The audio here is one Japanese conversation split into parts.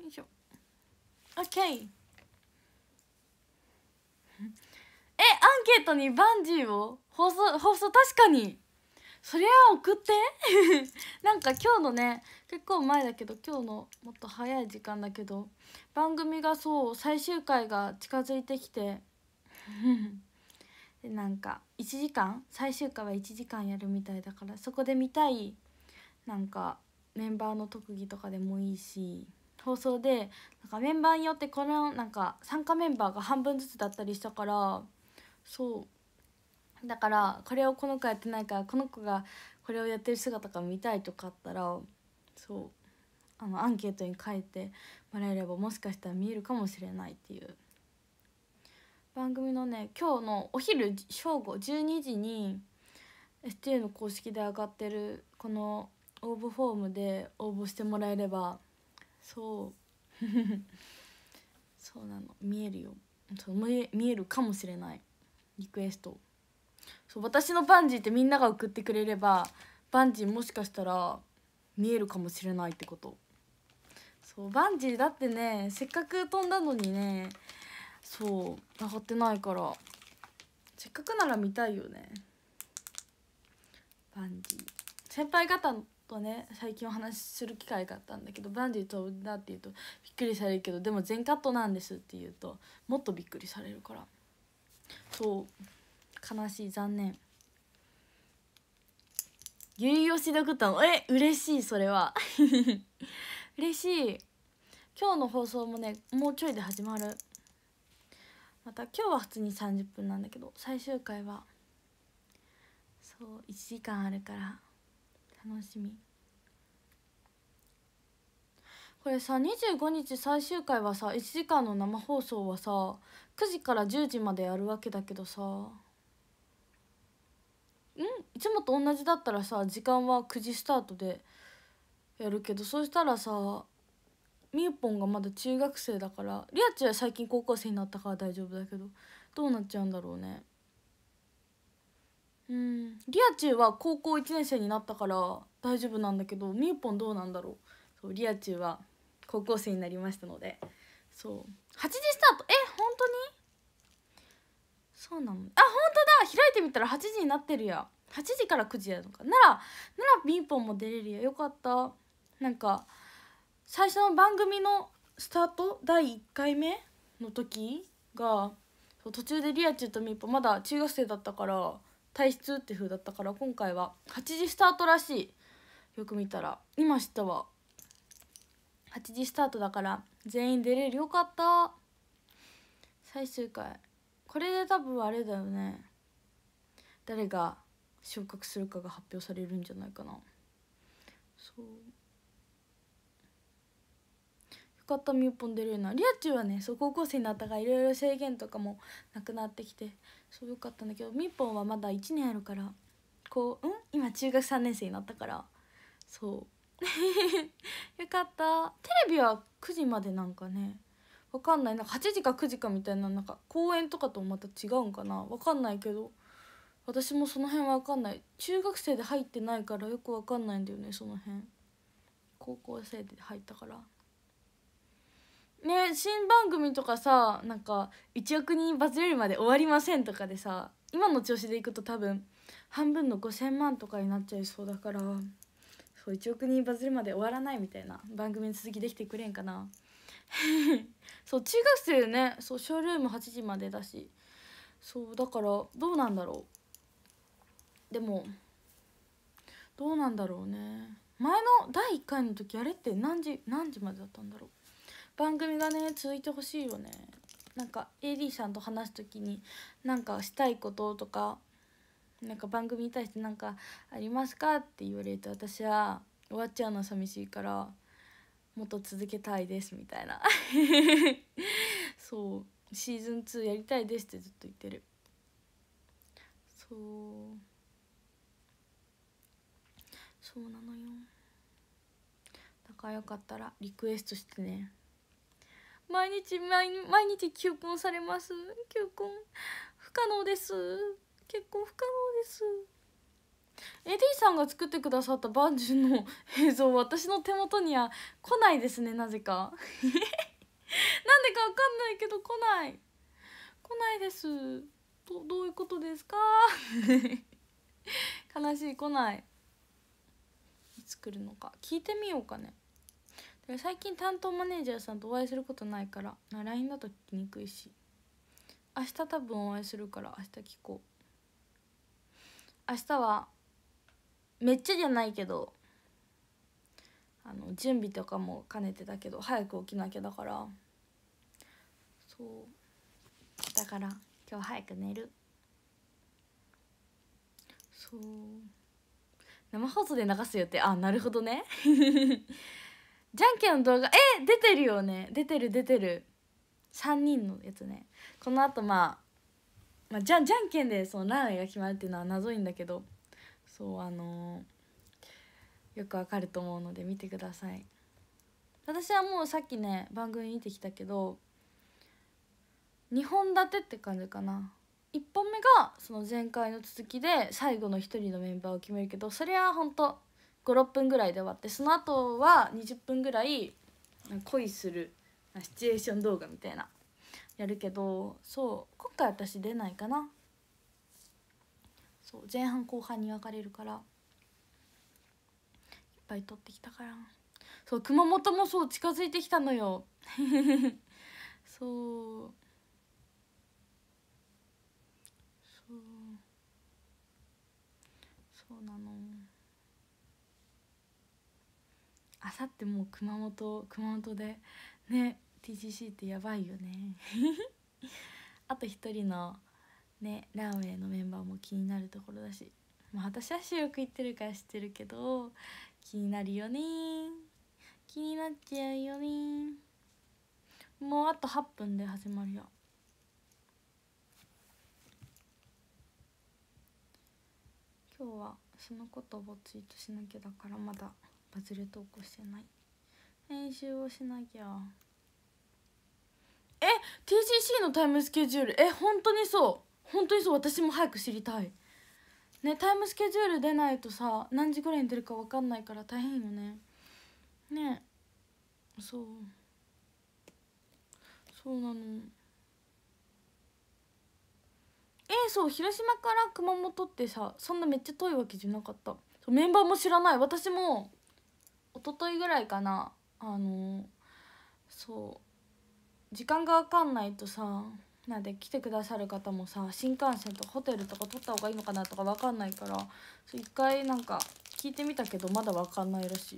いしょ。 OK。 アンケートにバンジーを放送確かにそれは送ってなんか今日のね、結構前だけど、今日のもっと早い時間だけど、番組がそう最終回が近づいてきてでなんか1時間、最終回は1時間やるみたいだから、そこで見たいなんかメンバーの特技とかでもいいし、放送でなんかメンバーによってこのなんか参加メンバーが半分ずつだったりしたから、そうだからこれをこの子やってないから、この子がこれをやってる姿が見たいとかあったら、そうアンケートに書いてもらえればもしかしたら見えるかもしれないっていう。番組のね、今日のお昼正午12時に STU の公式で上がってるこの応募フォームで応募してもらえれば、そうそうなの、見えるよ。そう見えるかもしれない。リクエスト、そう私のバンジーってみんなが送ってくれれば、バンジーもしかしたら見えるかもしれないってこと。そうバンジーだってね、せっかく飛んだのにね、そう上がってないから、せっかくなら見たいよね。バンジー先輩方とね最近お話しする機会があったんだけど、バンジー飛んだって言うとびっくりされるけど、でも全カットなんですって言うともっとびっくりされるから、そう悲しい、残念。ゆいよしドクター、嬉しい、それは嬉しい。今日の放送もねもうちょいで始まる。また今日は普通に30分なんだけど、最終回はそう1時間あるから楽しみ。これさ、25日最終回はさ、1時間の生放送はさ9時から10時までやるわけだけどさ、いつもと同じだったらさ時間は9時スタートでやるけど、そうしたらさみゆぽんがまだ中学生だから、りあちは最近高校生になったから大丈夫だけど、どうなっちゃうんだろうね。りあちは高校1年生になったから大丈夫なんだけど、みゆぽんどうなんだろう。そうりあちは高校生になりましたので、そう8時スタート。本当にそうなの。本当だ、開いてみたら8時になってるや。8時から9時やるのかならみゆぽんも出れるや。よかった。なんか最初の番組のスタート第1回目の時が途中でりあちゅとみーぽまだ中学生だったから退出って風だったから、今回は8時スタートらしい。よく見たら今知ったわ。8時スタートだから全員出れる。よかった。最終回これで多分あれだよね、誰が昇格するかが発表されるんじゃないかな。そうよかった、みゆぽん出れるな。りあちゅはね、高校生になったからいろいろ制限とかもなくなってきてよかったんだけど、みゆぽんはまだ1年あるから、今中学3年生になったからよかった。テレビは9時までなんかね、わかんない、なんか8時か9時かみたいな、なんか公演とかとまた違うんかな、わかんないけど、私もその辺わかんない。中学生で入ってないからよくわかんないんだよね、その辺。高校生で入ったからね。新番組とかさ、なんか1億人バズれるまで終わりませんとかでさ、今の調子でいくと多分半分の5000万とかになっちゃいそうだから、1億人バズるまで終わらないみたいな番組に続きできてくれんかな中学生ね、ショールーム8時までだし、だからどうなんだろう。でもどうなんだろうね。前の第1回の時あれって何時までだったんだろう。番組がね続いてほしいよね。なんか AD さんと話す時になんかしたいこととか、なんか番組に対して何かありますかって言われると、私は終わっちゃうの寂しいからもっと続けたいですみたいなシーズン2やりたいですってずっと言ってる。そうなのよ。だからよかったらリクエストしてね。毎日求婚されます。求婚不可能です。結婚不可能です。 AD さんが作ってくださったバンジュの映像、私の手元には来ないですね、なぜかなんでかわかんないけど来ないです。どういうことですか悲しい、来ない。いつ来るのか聞いてみようかね。で最近担当マネージャーさんとお会いすることないから LINE だと聞きにくいし、明日多分お会いするから明日聞こう。明日はめっちゃじゃないけど準備とかも兼ねてだけど早く起きなきゃだから、そうだから今日早く寝る。そう生放送で流すよって、あ、なるほどねじゃんけんの動画出てるよね。出てる3人のやつね。このあとじゃんけんでその何位が決まるっていうのは謎いんだけど、そうよくわかると思うので見てください。私はもうさっきね番組見てきたけど2本立てって感じかな。1本目がその前回の続きで最後の1人のメンバーを決めるけど、それはほんと56分ぐらいで終わって、その後は20分ぐらい恋するシチュエーション動画みたいなやるけど、そう今回私出ないかな。そう前半後半に分かれるからいっぱい撮ってきたから。そう熊本もそう近づいてきたのよそうそうなの。あさってもう熊本でね TGC ってやばいよねあと一人のねランウェイのメンバーも気になるところだし、まあ、私は収録行ってるから知ってるけど気になるよね。気になっちゃうよね。もうあと8分で始まるよ。今日はそのことをツイートしなきゃだからまだバズれ投稿してない。編集をしなきゃ。TGC のタイムスケジュール本当にそう私も早く知りたいね。タイムスケジュール出ないとさ何時ぐらいに出るか分かんないから大変よね。ねそうなの。そう広島から熊本ってさそんなめっちゃ遠いわけじゃなかった。メンバーも知らない。私も一昨日ぐらいかなそう時間が分かんないとさ、なんで来てくださる方もさ新幹線とかホテルとか取った方がいいのかなとか分かんないから、そう一回なんか聞いてみたけどまだ分かんないらしい。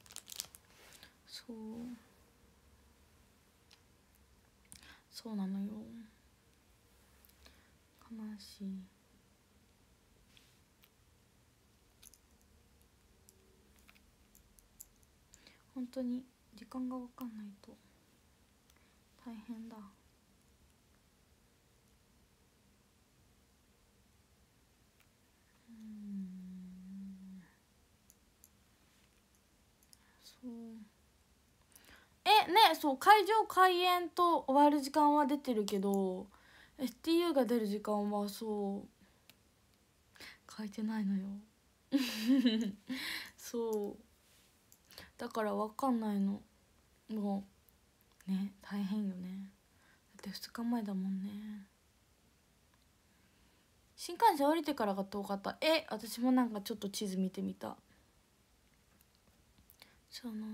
そうなのよ。悲しい。本当に時間が分かんないと大変だ。そう会場開演と終わる時間は出てるけど STU が出る時間は書いてないのよそうだから分かんないの。もうね大変よね。だって2日前だもんね。新幹線降りてからが遠かった。私もなんかちょっと地図見てみた。そうなの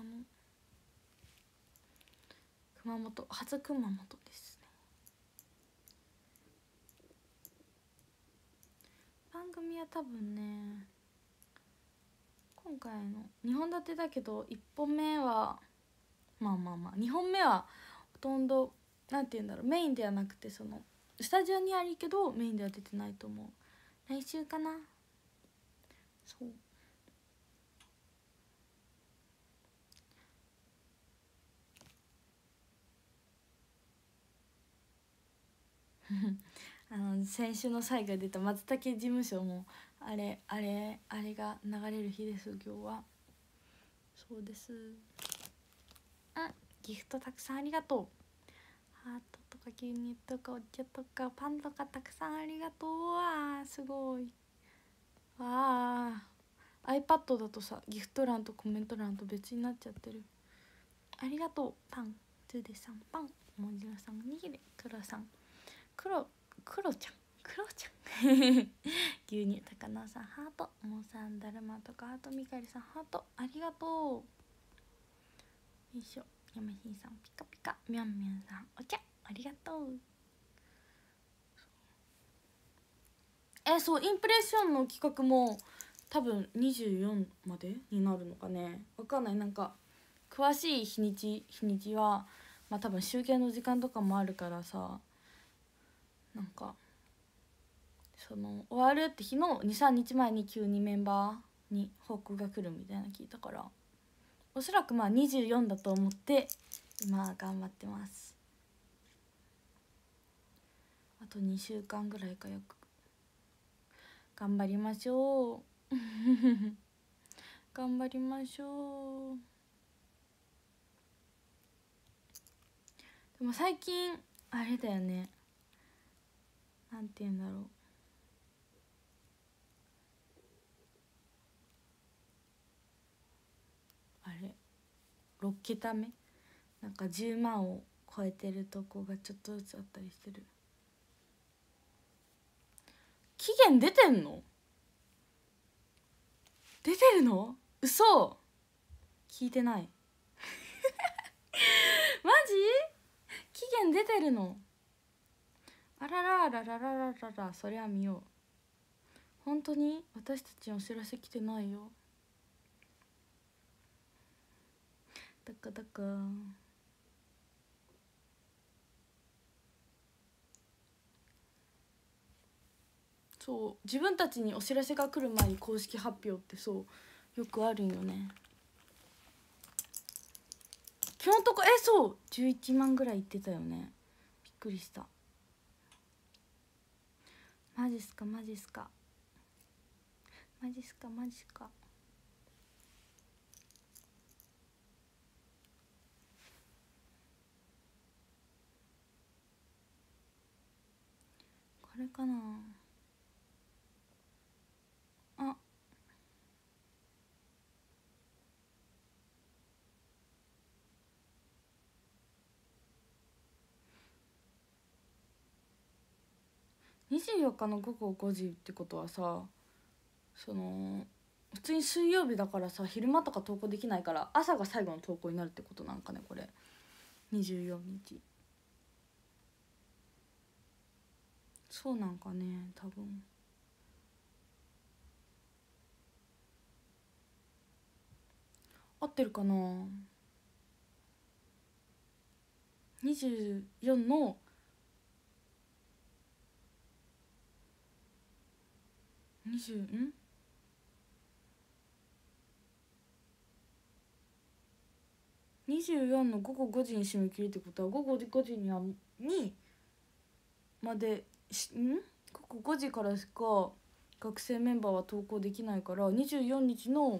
初熊本ですね。番組は多分ね今回の2本立てだけど1本目は2本目はほとんどなんて言うんだろうメインではなくてそのスタジオにあるけどメインでは出てないと思う。来週かな。そう先週の最後で出た松茸事務所もあれが流れる日です今日は。そうです。ギフトたくさんありがとう。ハートとか牛乳とかお茶とかパンとかたくさんありがとう。すごいああ iPad だとさギフト欄とコメント欄と別になっちゃってる。ありがとう。パントゥデさんパンもじらさんおにぎりクロさんクロちゃん牛乳高菜さんハートモーさんだるまとかハートみかりさんハートありがとう。よいしょやまひんさんピカピカみゃんみゃんさんお茶ありがとう。そうインプレッションの企画も多分24までになるのかね、わかんない。なんか詳しい日にちはまあ多分集計の時間とかもあるからさ、なんかその終わるって日の 2,3 日前に急にメンバーに報告が来るみたいな聞いたから、おそらくまあ24だと思って今頑張ってます。あと2週間ぐらいか。よく頑張りましょう頑張りましょう。でも最近あれだよね、なんて言うんだろう、あれ6桁目なんか10万を超えてるとこがちょっとずつあったりしてる。期限出てんの？出てるの？嘘、聞いてないマジ？期限出てるの？あらららららららら、そりゃ見よう。本当に私たちにお知らせ来てないよ。だかだかそう自分たちにお知らせが来る前に公式発表ってそうよくあるんよね。基本とこそう11万ぐらいいってたよね。びっくりした。マジっすかマジっすかマジっすかマジっすか。これかなあ。24日の午後5時ってことはさ、その普通に水曜日だからさ昼間とか投稿できないから朝が最後の投稿になるってことなんかねこれ。24日そうなんかね多分。合ってるかな。24の2024の午後5時に締め切りってことは午後5時にまで午後5時からしか学生メンバーは投稿できないから24日の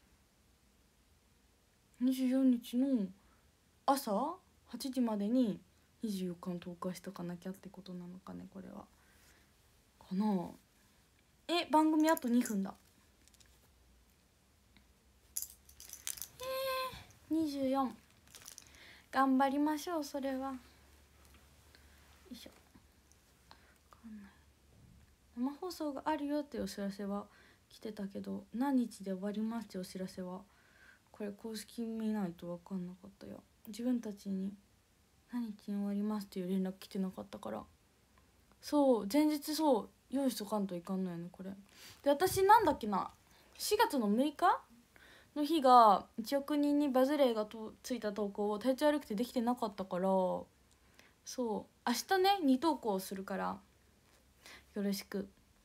朝8時までに24日の投稿しとかなきゃってことなのかねこれは。かな。番組あと2分だ。24頑張りましょう。それはよいしょ。分かんない。生放送があるよってお知らせは来てたけど何日で終わりますってお知らせはこれ公式見ないと分かんなかったよ。自分たちに何日に終わりますっていう連絡来てなかったから。そう前日用意しとかんといかんのよねこれで。私なんだっけな4月の6日の日が1億人にバズレーがついた投稿を体調悪くてできてなかったから、そう明日ね2投稿するからよろしく。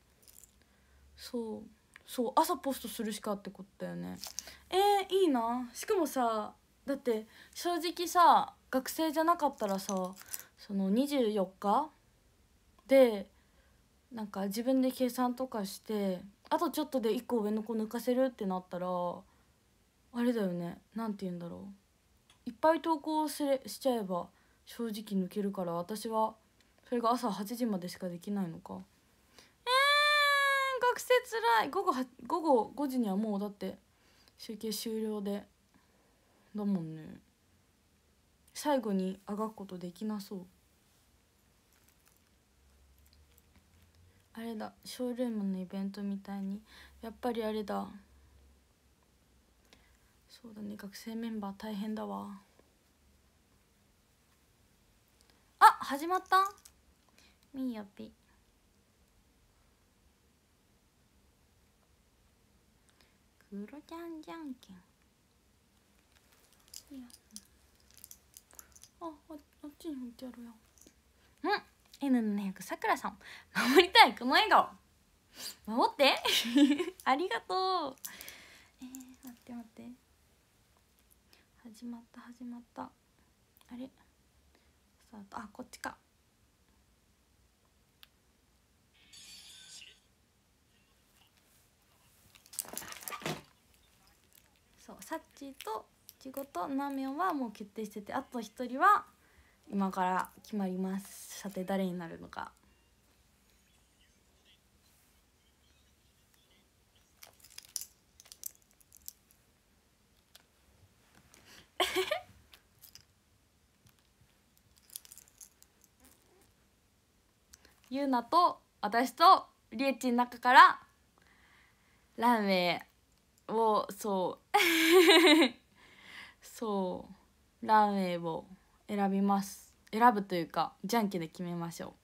そう朝ポストするしかってことだよね。いいな。しかもさだって正直さ学生じゃなかったらさその24日でなんか自分で計算とかしてあとちょっとで1個上の子抜かせるってなったらあれだよね、なんて言うんだろう、いっぱい投稿しちゃえば正直抜けるから私はそれが朝8時までしかできないのか。学学生つらい。午後5時にはもうだって集計終了でだもんね。最後にあがくことできなそう。あれだ、ショールームのイベントみたいにやっぱりあれだ。そうだね、学生メンバー大変だわ。あ、始まった。みーよぴ。クロちゃんじゃんけん。いや、あっちに置いてあるよ。N700 さくらさん、守りたいこの笑顔守ってありがとう。待って待って、始まったあれ、スタート。あ、こっちか。そう、サッチーといちごとナミョンはもう決定してて、あと一人は今から決まります。さて誰になるのか。ゆうなと私とりえちの中からランウェイをそうランウェイを選びます。選ぶというかじゃんけんで決めましょう。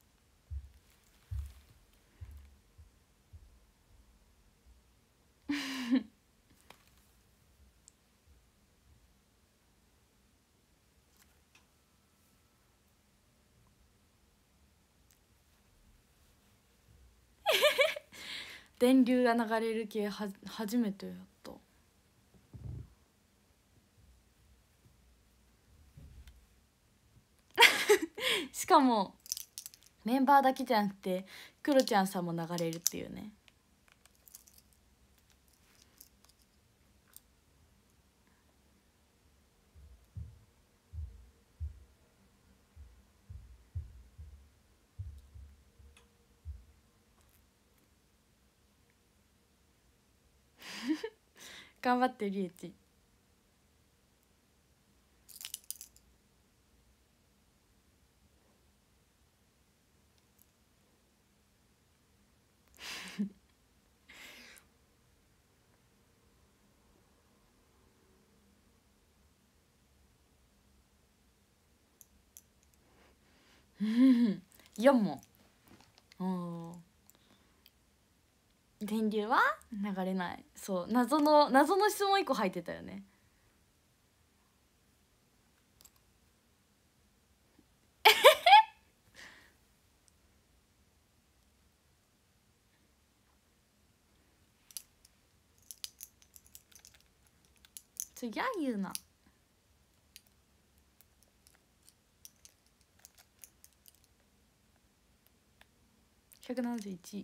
電流が流れる系初めてやった。しかもメンバーだけじゃなくてクロちゃんさんも流れるっていうね。頑張ってりえち。4問。お電流は流れない。そう、謎の質問1個入ってたよね。次は言うな。171。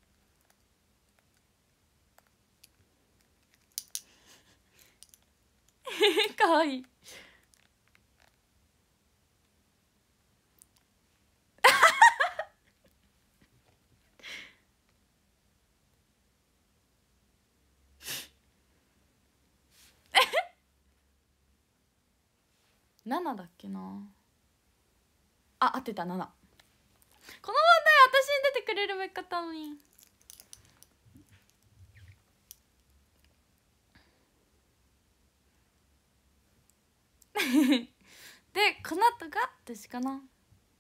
かわいい。7だっけなあ。合ってた。7。この問題私に出てくれるべきかったのに。でこの後が私かな。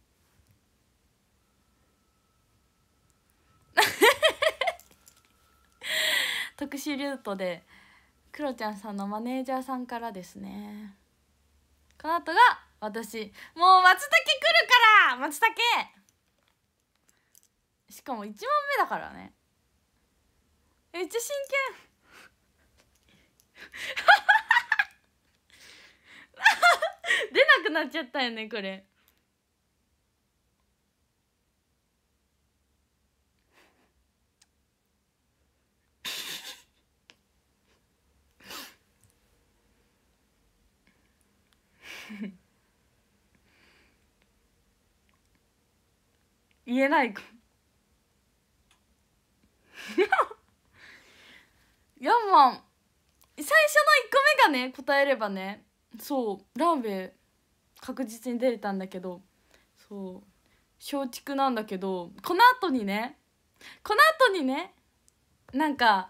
特殊ルートでクロちゃんさんのマネージャーさんからですね。この後が私。もう松茸来るから。松茸しかも1問目だからね。めっちゃ真剣。出なくなっちゃったよねこれ。言えないか。 ヤンマン最初の1個目がね答えればね、そうラーメン確実に出れたんだけど、そう松竹なんだけど、この後にねなんか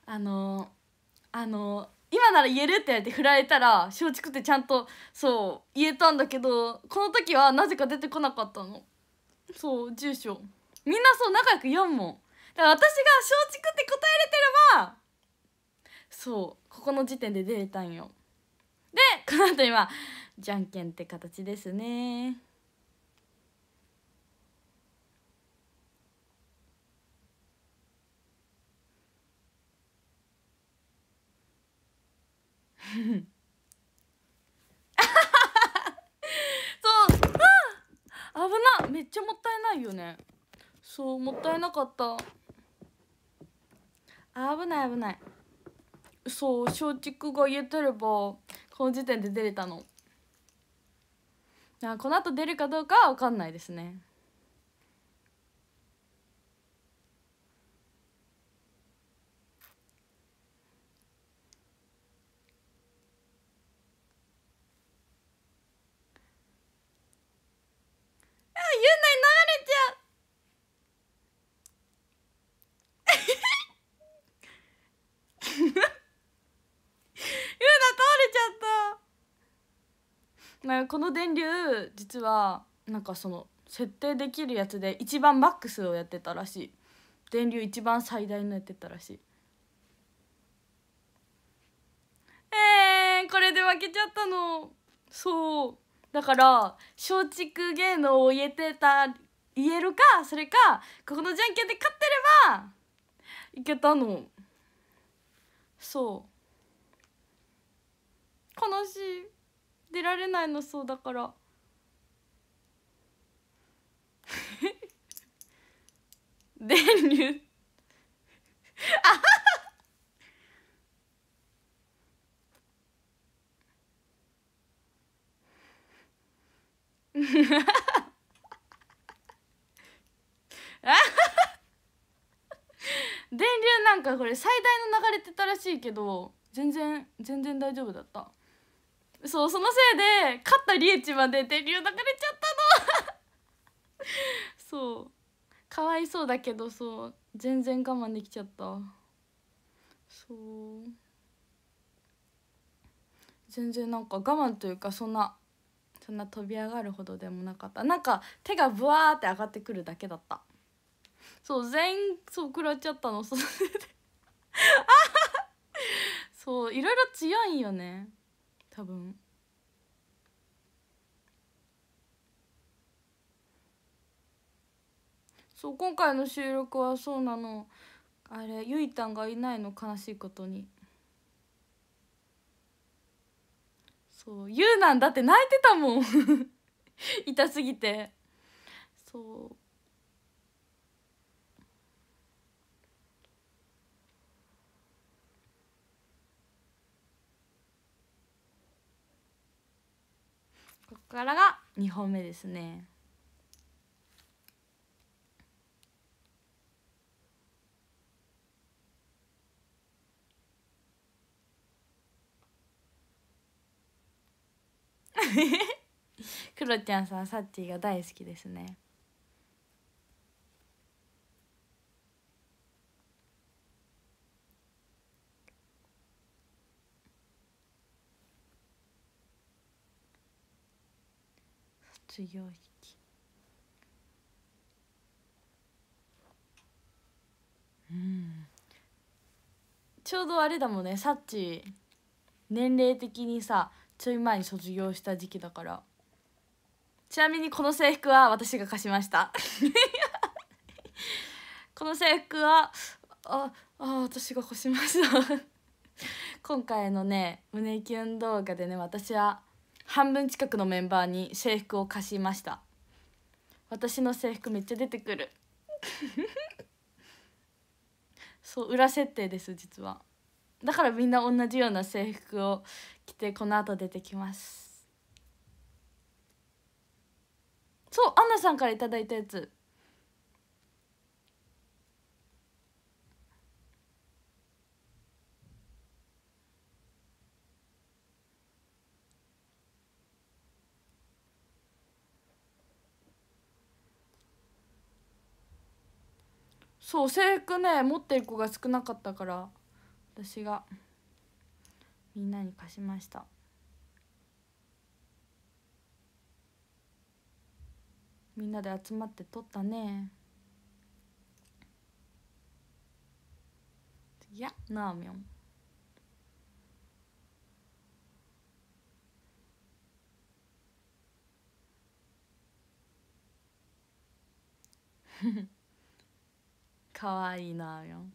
今なら言えるって言われて振られたら松竹ってちゃんとそう言えたんだけど、この時はなぜか出てこなかったの。そう住所みんなそう仲良く4問だから、私が松竹って答えれてればそうここの時点で出れたんよ。でこの後にはじゃんけんって形ですね。そう危な、めっちゃもったいないよね。そうもったいなかった。危ない危ない。そう松竹が言えてればこの時点で出れたの。この後出るかどうかは分かんないですね。あ、ゆうなに流れちゃう。ゆうな倒れちゃった。この電流実はなんかその設定できるやつで一番マックスをやってたらしい。電流一番最大のやってたらしい。これで負けちゃったの。そうだから松竹芸能を言えるか、それかここのじゃんけんで勝ってればいけたの。そう悲しい、出られないの。そうだから電流電流なんかこれ最大の流れてたらしいけど全然大丈夫だった。そうそのせいで勝ったリエチまで電流流れちゃったの。そうかわいそうだけど、そう全然我慢できちゃった。そう全然なんか我慢というかそんな飛び上がるほどでもなかった。なんか手がブワーって上がってくるだけだった。そう全員そう食らっちゃったの。それでそういろいろ強いんよね多分。そう今回の収録はそうなの、あれゆいたんがいないの、悲しいことに。そうゆうなんだって泣いてたもん痛すぎて。そうここからが2本目ですね。クロちゃんさんサッチーが大好きですね。卒業式ちょうどあれだもんね、サッチ年齢的にさちょい前に卒業した時期だから。ちなみにこの制服は私が貸しましたこの制服は私が貸しました今回のね胸キュン動画でね、私は半分近くのメンバーに制服を貸しました。私の制服めっちゃ出てくるそう裏設定です実は。だからみんな同じような制服を着てこの後出てきます。そうアンナさんからいただいたやつ。 そう制服ね持ってる子が少なかったから私がみんなに貸しました。みんなで集まって撮ったね。いやなあみょんかわいいなあみょん。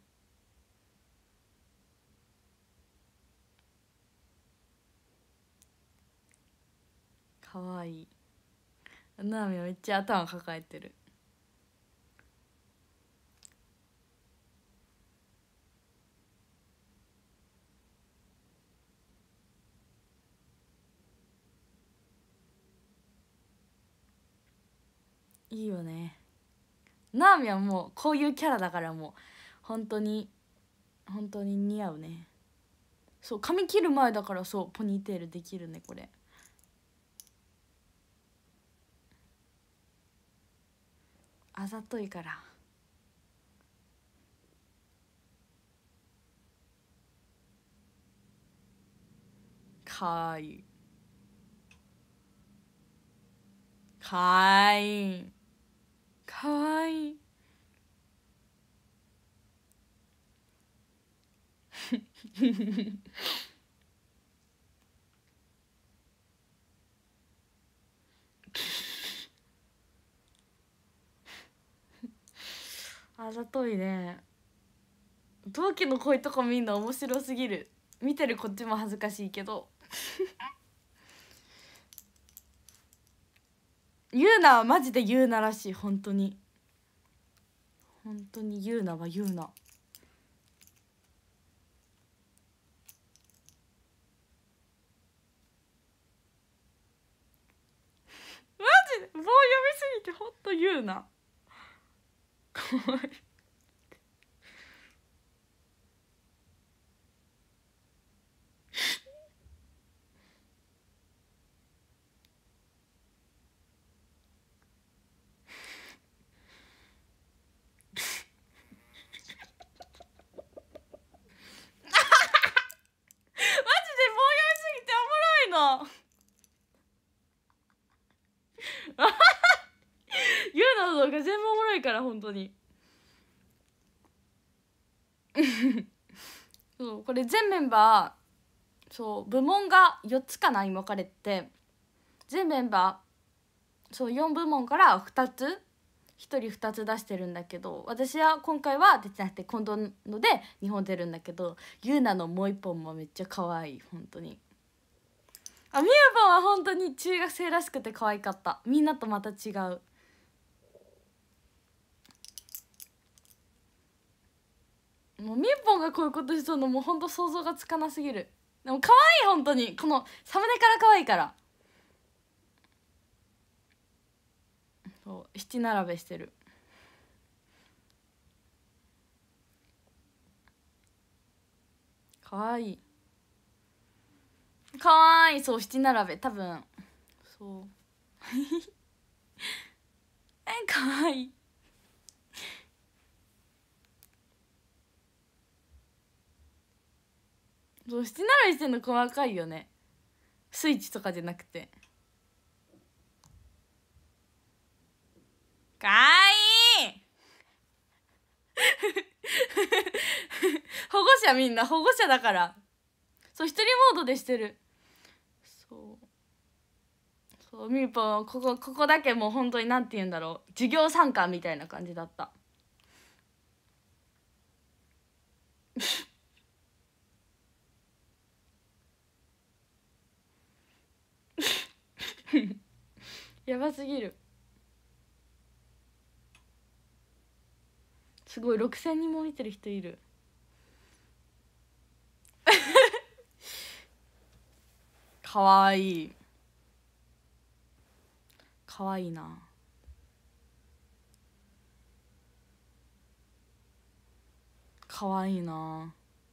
かわいいなあみょんめっちゃ頭抱えてる。いいよね。なあみはもうこういうキャラだからもう本当に本当に似合うね。そう髪切る前だからそうポニーテールできるねこれ。あざといからかわいいかわいいかわいいあざといね。同期の恋とかみんな面白すぎる。見てるこっちも恥ずかしいけどユーナはマジでユーナらしい。本当に本当にユーナはユーナ。マジで棒読みすぎてほんとユーナかわいいマジで棒読みすぎておもろいのユーナの動画全部おもろいから本当にそうこれ全メンバーそう部門が4つかなに分かれて全メンバーそう4部門から2つ1人2つ出してるんだけど私は今回は出てなくて今度ので2本出るんだけどユーナのもう1本もめっちゃ可愛い本当に。あみゆぽんは本当に中学生らしくて可愛かった。みんなとまた違う。もうみゆぽんがこういうことしそうのもう本当想像がつかなすぎる。でも可愛い本当にこのサムネから可愛いから。そう七並べしてる。可愛い可愛いそう七並べ多分そう可愛いそう七並べしてんの細かいよね。スイッチとかじゃなくてかわいい保護者みんな保護者だからそう一人モードでしてる。そうそうみーぽんここだけもう本当になんて言うんだろう授業参観みたいな感じだったやばすぎる。すごい6000人も見てる人いるかわいいかわいいな。かわいいな。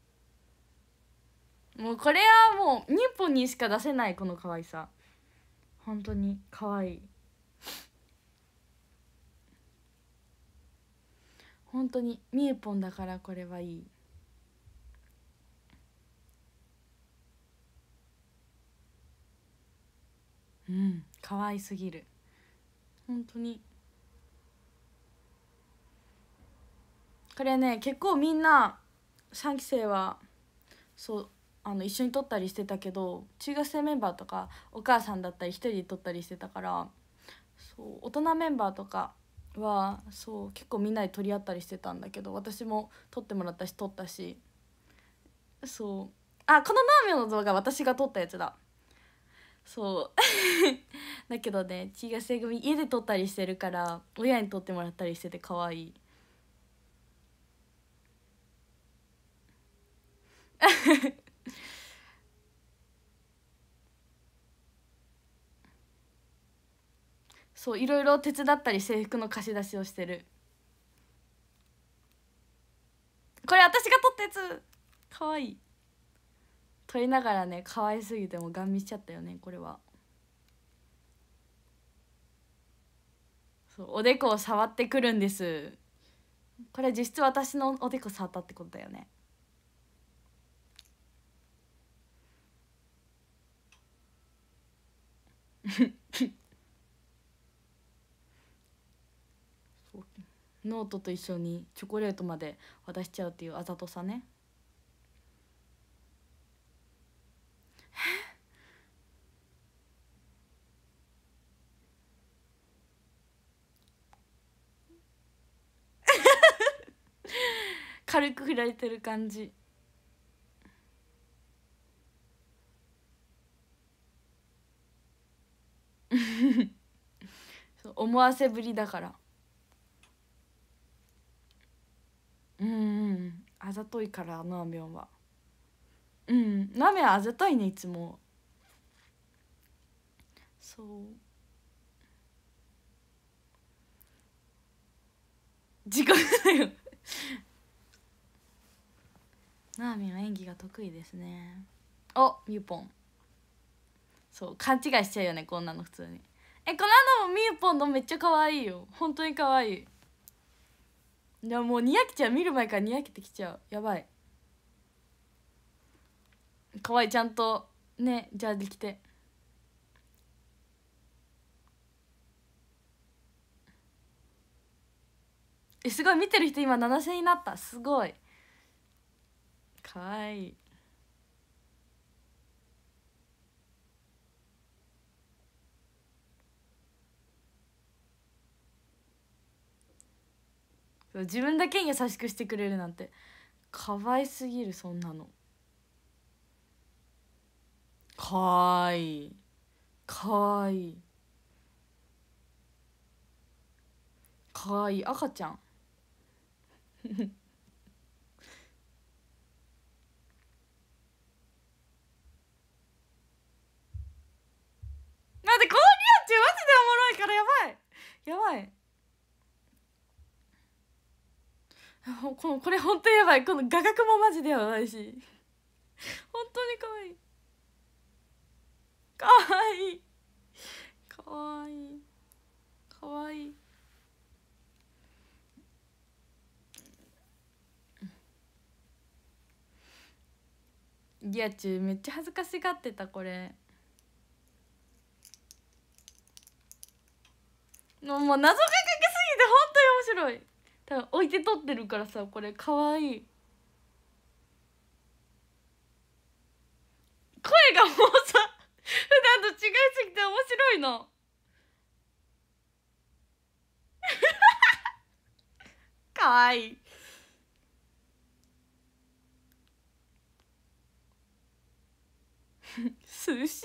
もうこれはもう日本にしか出せないこの可愛さ本当に可愛い本当にみゆぽんだからこれはいい。うん可愛すぎる本当に。これね結構みんな3期生はそう一緒に撮ったりしてたけど、中学生メンバーとかお母さんだったり一人で撮ったりしてたから、そう大人メンバーとかはそう結構みんなで撮り合ったりしてたんだけど、私も撮ってもらったし撮ったし、そうあこのナーミョの動画私が撮ったやつだ。そうだけどね中学生組家で撮ったりしてるから親に撮ってもらったりしてて可愛いそういろいろ手伝ったり制服の貸し出しをしてる。これ私が撮ったやつかわいい。撮りながらね可愛すぎてもガン見しちゃったよねこれは。そうおでこを触ってくるんです。これ実質私のおでこ触ったってことだよねそうノートと一緒にチョコレートまで渡しちゃうっていうあざとさね。軽く振られてる感じそう思わせぶりだから。うんあざといからなみょんは。なめはあざといねいつも。そう地獄だよなーみんは演技が得意ですね。おみゆぽんそう勘違いしちゃうよねこんなの普通に。この間もみゆぽんのめっちゃ可愛いよ本当に可愛い。いやもうにやけちゃう見る前からにやけてきちゃうやばい。可愛いちゃんとねジャージ着て。すごい見てる人今7000になったすごい可愛い。自分だけに優しくしてくれるなんて可愛すぎる。そんなの可愛い可愛い可愛い赤ちゃんなんでこのリアチュウマジでおもろいからやばいやばいこれ本当にやばい。この画角もマジでやばいし本当に可愛い可愛い可愛い可愛いリアチュウめっちゃ恥ずかしがってた。これもう謎がかけすぎて本当に面白い。多分置いて撮ってるからさこれかわいい。声がもうさ普段と違いすぎて面白いのかわいい寿司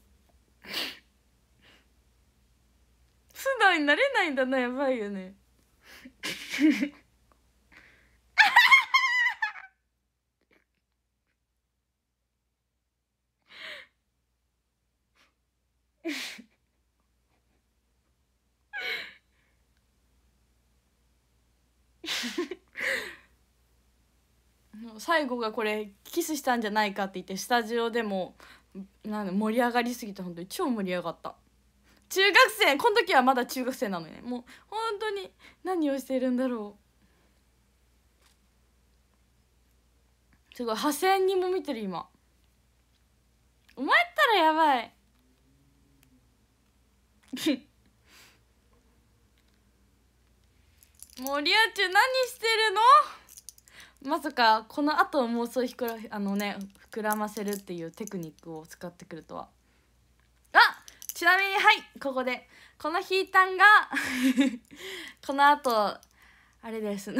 素直になれないんだな。やばいよね最後がこれキスしたんじゃないかって言ってスタジオでも盛り上がりすぎて本当に超盛り上がった。中学生この時はまだ中学生なのね。もう本当に何をしてるんだろすごい8000人も見てる今。お前ったらやばいもうリアチュ何してるの。まさかこの後妄想膨らませるっていうテクニックを使ってくるとは。あ、ちなみにはいここでこのヒータンがこの後あれです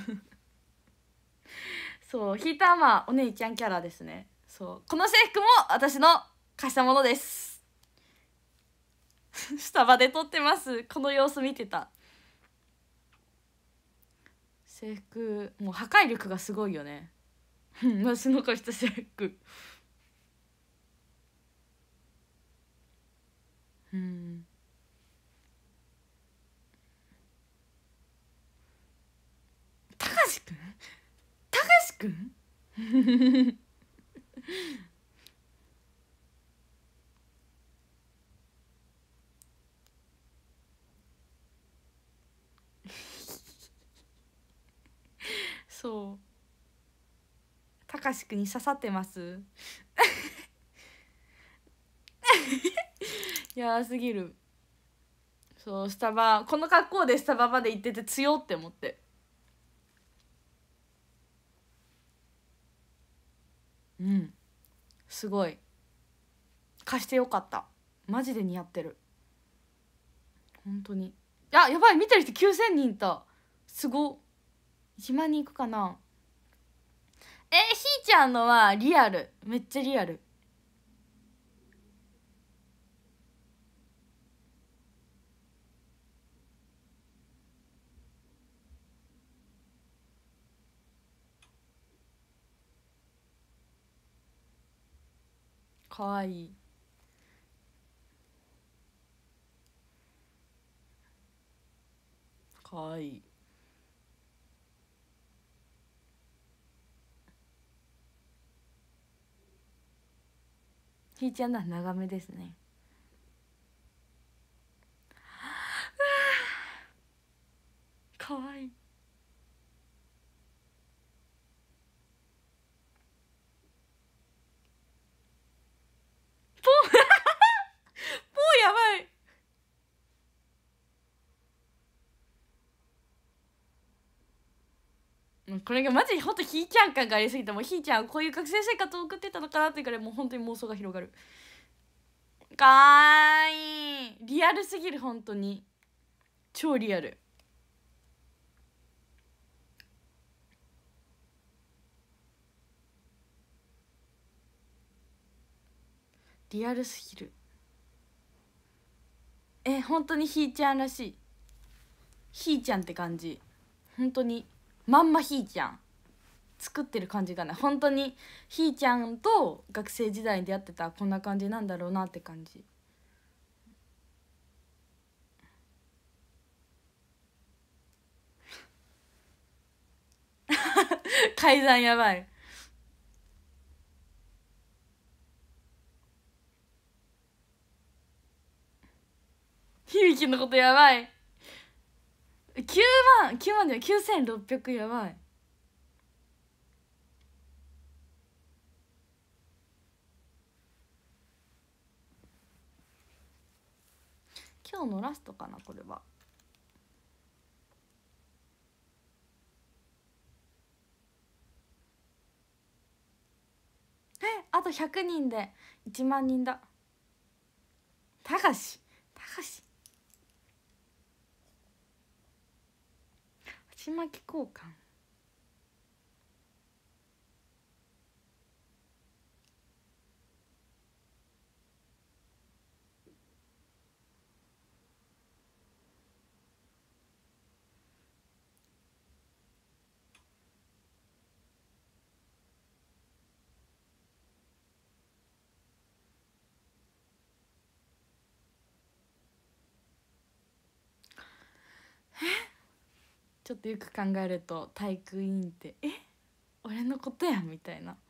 そうヒータンはまあお姉ちゃんキャラですね。そうこの制服も私の貸したものですスタバで撮ってます。この様子見てた。制服もう破壊力がすごいよね私の貸した制服たかしくんたかしくんそうたかしくんに刺さってますやばすぎる。そうスタバこの格好でスタバまで行ってて強って思って。うんすごい貸してよかった。マジで似合ってる本当に。あやばい見てる人9000人いた。すごっ。1万人いくかな。ひーちゃんのはリアルめっちゃリアル。かわいい。かわいい。ひーちゃんのは長めですね。かわいい。ポーポーやばい。これがマジでほんとひーちゃん感がありすぎて、もうひーちゃんこういう学生生活を送ってたのかなっていうからもう本当に妄想が広がる。かわいい。リアルすぎる本当に超リアル。リアルすぎる。本当にひーちゃんらしい。ひーちゃんって感じ。本当にまんまひーちゃん作ってる感じがない。本当にひーちゃんと学生時代に出会ってたらこんな感じなんだろうなって感じ階段やばい。響のことやばい。9万じゃ9600やばい。今日のラストかなこれは。あと100人で1万人だ。たかし鉢巻き交換。ちょっとよく考えると体育委員って俺のことやみたいな。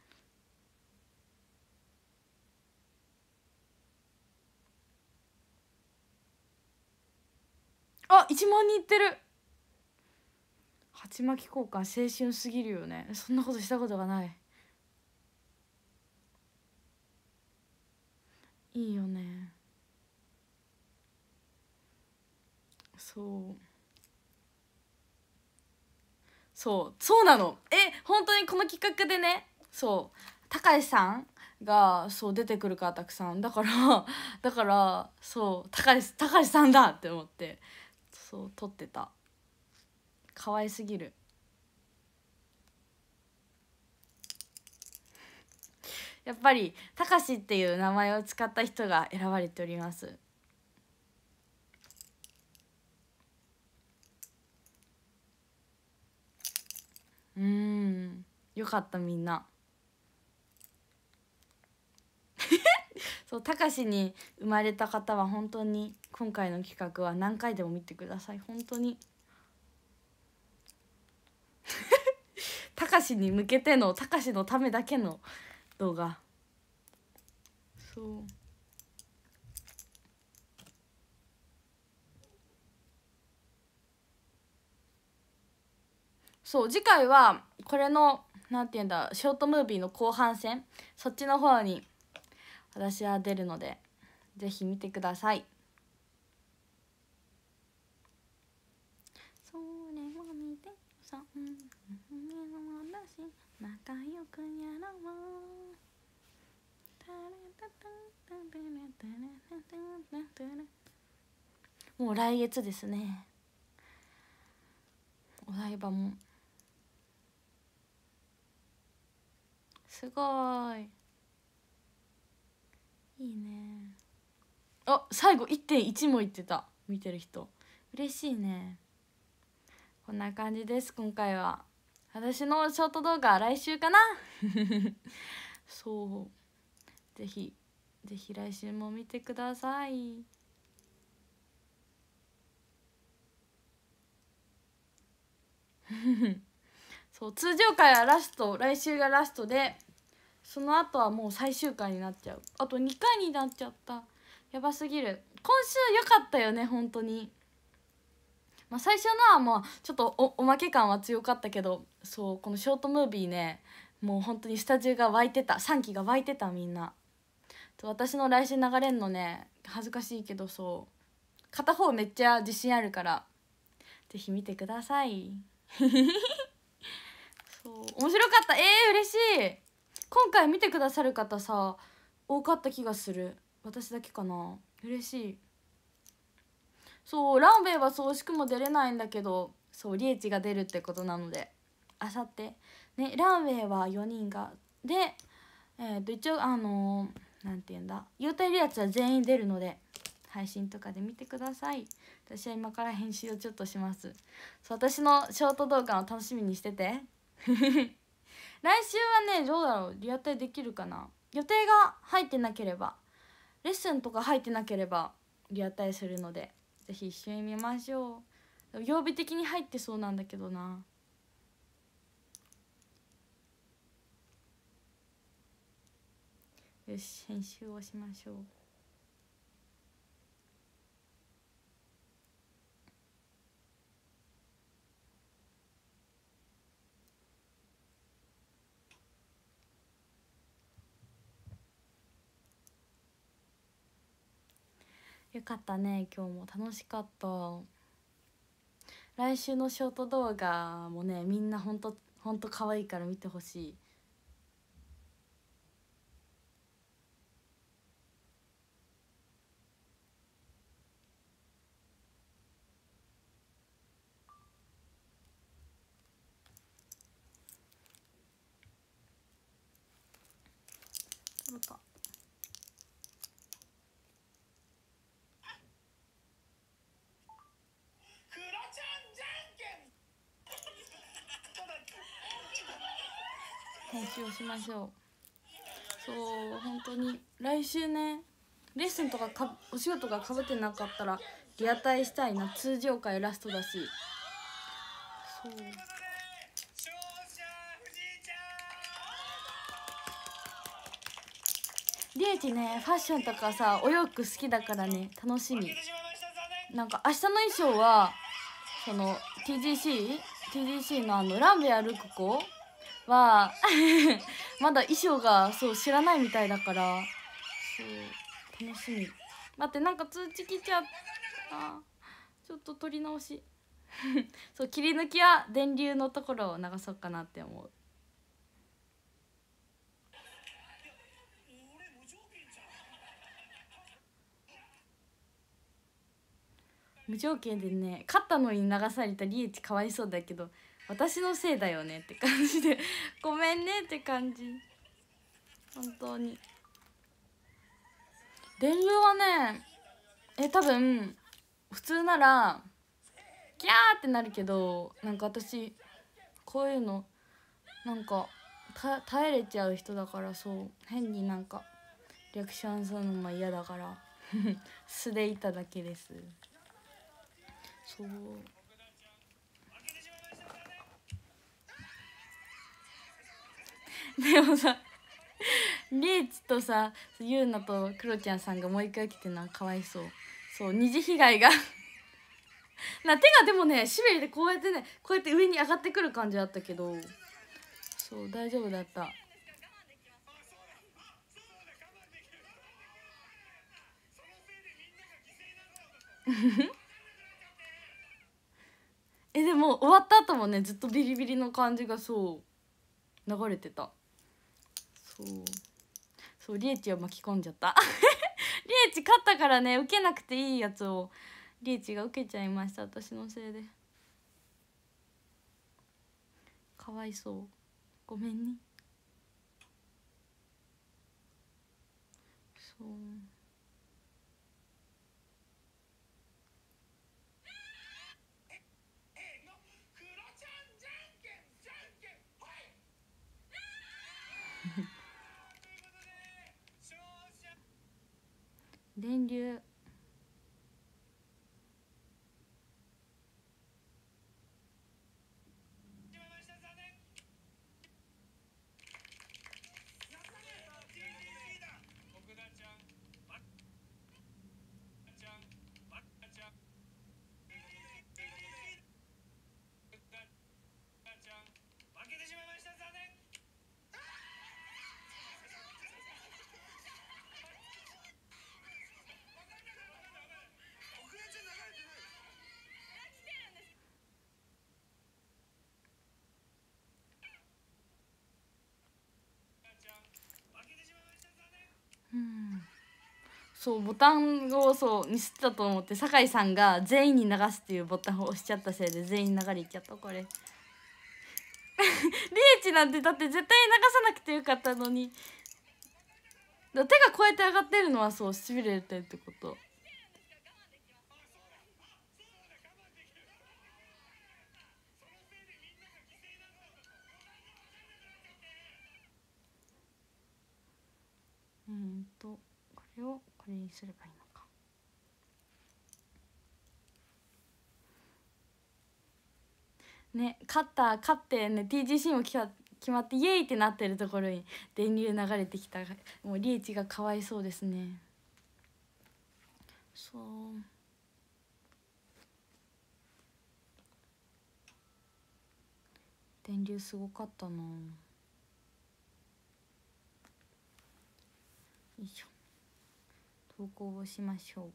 あ1万人いってる。鉢巻き交換青春すぎるよね。そんなことしたことがない。 いいよね。そうなの。本当にこの企画でね、高橋さんが出てくるからたくさんだから高橋さんだって思って撮ってた。可愛すぎる。やっぱりたかしっていう名前を使った人が選ばれております。よかった。みんなたかしに生まれた方は本当に今回の企画は何回でも見てください。本当にたかしに向けての、たかしのためだけの動画。次回はこれのなんていうんだ、ショートムービーの後半戦、そっちの方に私は出るのでぜひ見てください。それを見てさ、仲良くやろう。もう来月ですね、お台場も。すごいいいね。あ、最後 1.1 も言ってた。見てる人嬉しいね。こんな感じです。今回は私のショート動画来週かなぜひ来週も見てください。通常回はラスト、来週がラストで、その後はもう最終回になっちゃう。あと2回になっちゃった。やばすぎる。今週良かったよね本当に。最初のはもうちょっと おまけ感は強かったけど、このショートムービーね、もう本当にスタジオが湧いてた、3期が湧いてた。みんな私の来週流れんのね恥ずかしいけど、片方めっちゃ自信あるからぜひ見てください。面白かった。嬉しい。今回見てくださる方多かった気がする。私だけかな。嬉しい。ランウェイは惜しくも出れないんだけど、リエチが出るってことなので、あさってね、ランウェイは4人がで、一応なんていうんだ、言うてるやつは全員出るので配信とかで見てください。私は今から編集をちょっとします。私のショート動画を楽しみにしてて来週はね、どうだろう、リアタイできるかな。予定が入ってなければ、レッスンとか入ってなければリアタイするのでぜひ一緒に見ましょう。曜日的に入ってそうなんだけどな。よし、編集をしましょう。よかったね、今日も楽しかった。来週のショート動画もね、みんなほんと可愛いから見てほしい。そうか。編集をしましょう。本当に来週ね、レッスンとかお仕事がかぶってなかったらリアタイしたいな。通常回ラストだし。リエチね、ファッションとかお洋服好きだからね、楽しみ。なんか明日の衣装はTGC のランベ歩く子はまだ衣装が知らないみたいだから、 楽しみ。待って、なんか通知来ちゃった。ちょっと撮り直しそう、切り抜きは電流のところを流そうかなって思う。無条件でね、勝ったのに流されたリエチかわいそうだけど、私のせいだよねって感じでごめんねって感じ。本当に電流はね、多分普通ならキャーってなるけど、なんか私こういうのなんか耐えれちゃう人だから、そう変になんかリアクションするのも嫌だから素でいただけです。そうでもさ、リエチとさユーナとクロちゃんさんがもう一回来てるのはかわいそう。そう二次被害が手がでもねしびれてこうやってね、こうやって上に上がってくる感じだったけど、そう大丈夫だったでも終わった後もねずっとビリビリの感じがそう流れてた。そうリエチを巻き込んじゃったリエチ勝ったからね、受けなくていいやつをリエチが受けちゃいました、私のせいで。かわいそう、ごめんね。そう電流そうボタンをミスったと思って、酒井さんが全員に流すっていうボタンを押しちゃったせいで全員流れいっちゃった。これリエチなんてだって絶対流さなくてよかったのに。手がこうやって上がってるのはそうしびれてるってこと。これをこれにすればいいのか。ね、勝ってね TGC も決まってイエーイってなってるところに電流流れてきた。もうリエチがかわいそうですね。そう電流すごかったな。よいしょ、投稿をしましょう。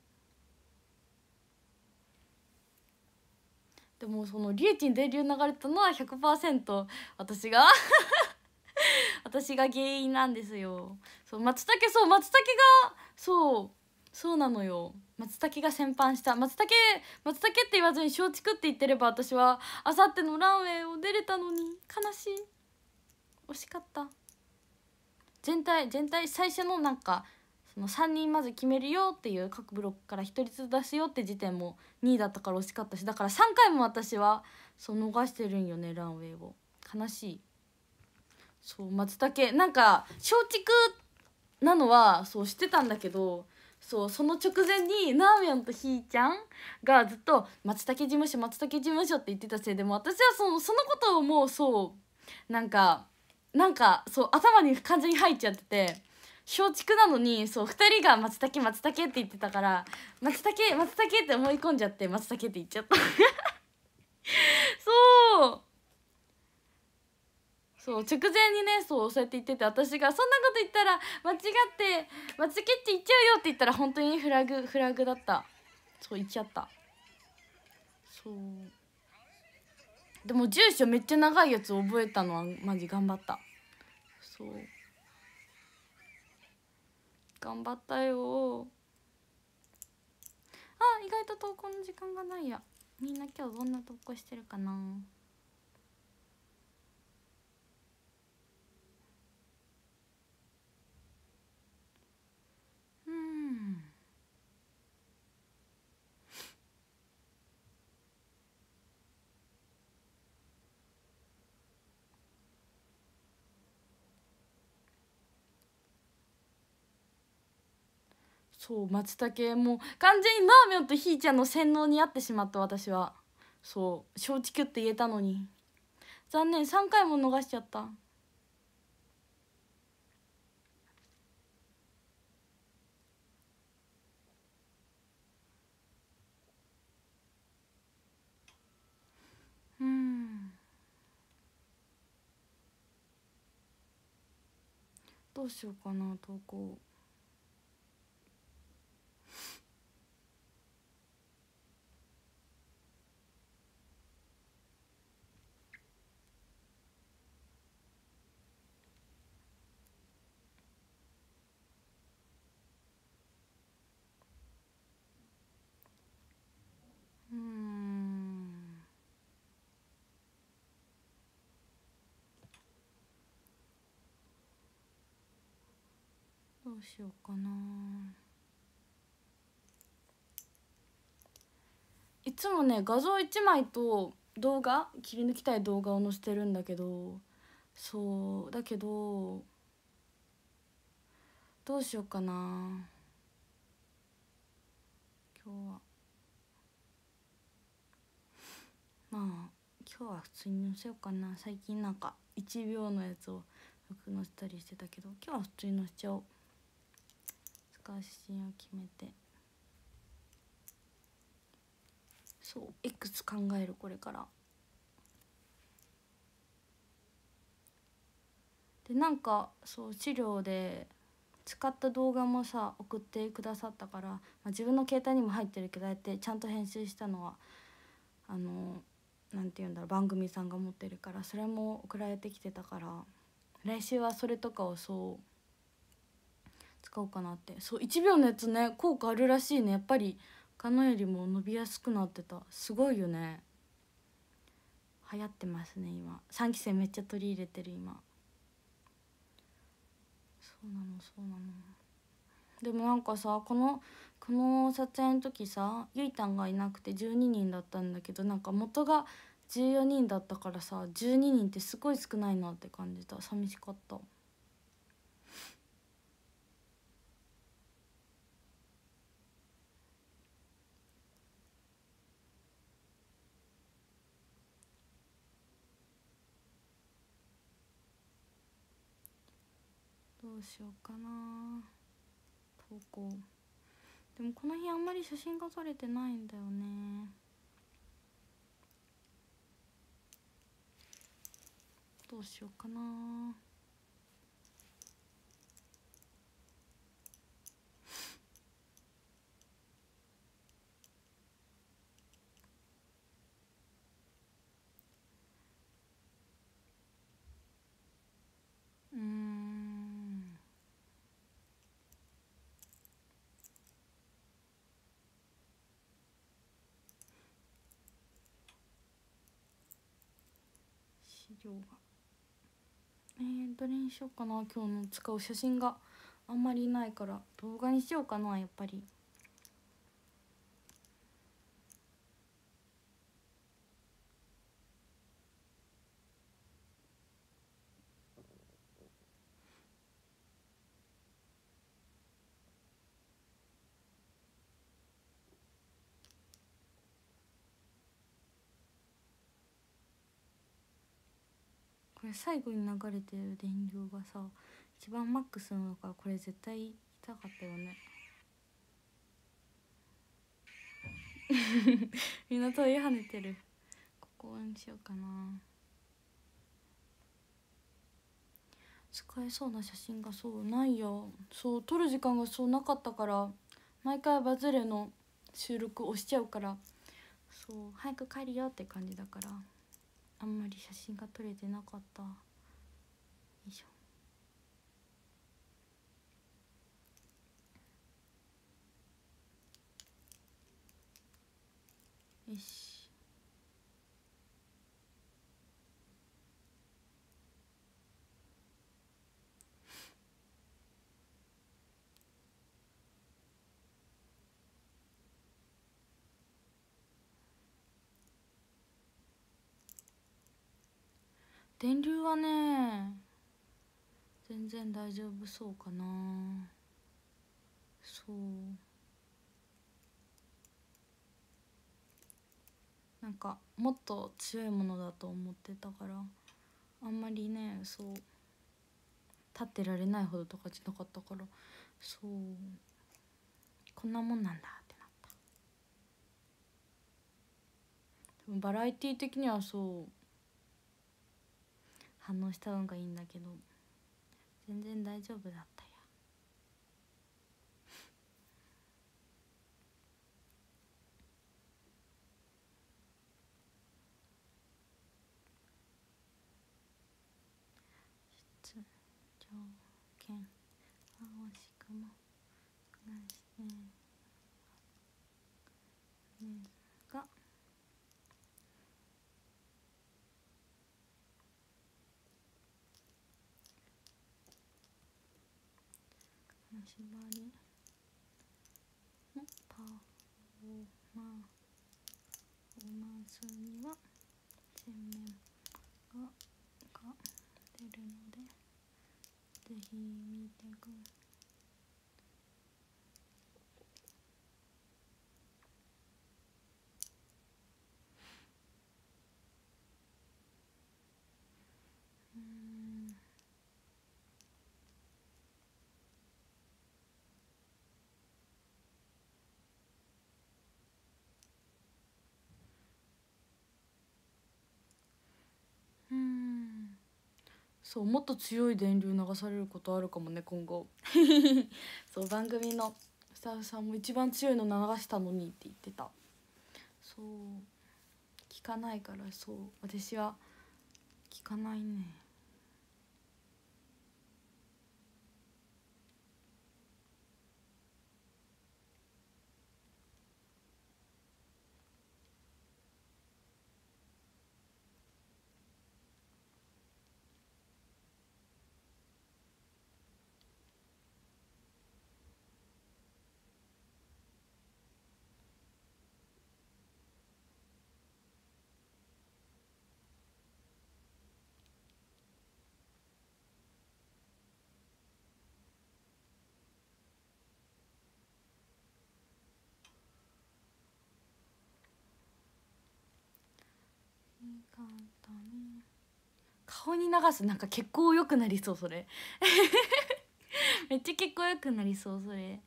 でもそのリエチに電流流れたのは 100% 私が私が原因なんですよ。そう松茸がそうなのよ。松茸が先般した。松茸って言わずに松竹って言ってれば私はあさってのランウェイを出れたのに。悲しい、惜しかった。全体最初のなんかその3人まず決めるよっていう各ブロックから1人ずつ出すよって時点も2位だったから惜しかったし、だから3回も私は逃してるんよねランウェイを。悲しい。そう松茸なんか松竹なのは知ってたんだけど、その直前にナーミョンとひーちゃんがずっと松茸事務所って言ってたせいでも私はそのことをもうなんか頭に完全に入っちゃってて、松竹なのに2人が松茸って言ってたから松茸って思い込んじゃって松茸って言っちゃったそう直前にねそうやって言ってて、私がそんなこと言ったら間違って言っちゃうよって言ったら本当にフラグだった。そう言っちゃった。そうでも住所めっちゃ長いやつ覚えたのはマジ頑張った。そう頑張ったよ。あ、意外と投稿の時間がないや。みんな今日どんな投稿してるかな。そう松茸もう完全にナーミョンとひーちゃんの洗脳にあってしまった私は。そう承知キュって言えたのに残念、3回も逃しちゃった。どうしようかな投稿。どうしようかな。いつもね画像1枚と動画切り抜きたい動画を載せてるんだけど、そうだけどどうしようかな。今日はまあ今日は普通に載せようかな。最近なんか1秒のやつをよく載せたりしてたけど、今日は普通に載せちゃおう。使う写真を決めて、そう X 考えるこれから。でなんかそう資料で使った動画もさ送ってくださったから、自分の携帯にも入ってるけどああやってちゃんと編集したのはなんて言うんだろう、番組さんが持ってるから、それも送られてきてたから、来週はそれとかをそう使おうかなって。そう1秒のやつね効果あるらしいね。やっぱり他のよりも伸びやすくなってた。すごいよね。流行ってますね今。3期生めっちゃ取り入れてる今。そうなのそうなの。でもなんかさこの撮影の時さゆいたんがいなくて12人だったんだけど、なんか元が14人だったからさ12人ってすごい少ないなって感じた。寂しかった。どうしようかな投稿。でもこの日あんまり写真が撮れてないんだよね。どうしようかな。資料がどれにしようかな。今日の使う写真があんまりないから動画にしようかな。やっぱりこれ最後に流れてる電流がさ一番マックスなのから、これ絶対痛かったよね。みんな飛び跳ねてる。ここにしようかな。 使えそうな写真がそうないよ。そう撮る時間がそうなかったから、毎回バズレの収録押しちゃうから、そう早く帰るよって感じだから、あんまり写真が撮れてなかった。よいしょ。よし。電流はね全然大丈夫そうかな。そうなんかもっと強いものだと思ってたから、あんまりねそう立ってられないほどとかじゃなかったから、そうこんなもんなんだってなった。多分バラエティ的にはそう反応した方がいいんだけど、全然大丈夫だったよ。出条件青しくもなしてですが、縛りのパフォーマンスには洗面が出るので、ぜひ見てください。そうもっと強い電流流されることあるかもね今後そう番組のスタッフさんも一番強いの流したのにって言ってた。そう聞かないから、そう私は聞かないね。いいかったね。顔に流すなんか血行良くなりそうそれめっちゃ血行良くなりそうそれ。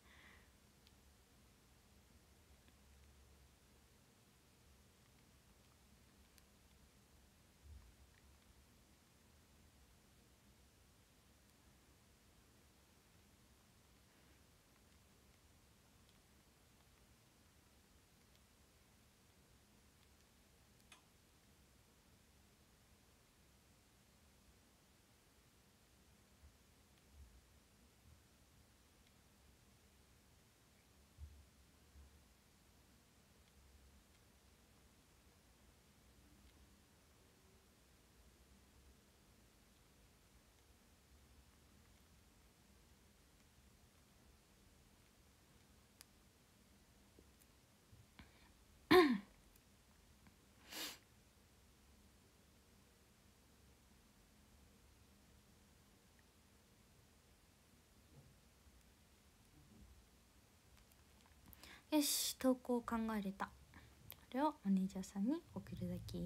よし投稿考えれた。これをマネージャーさんに送るだけ。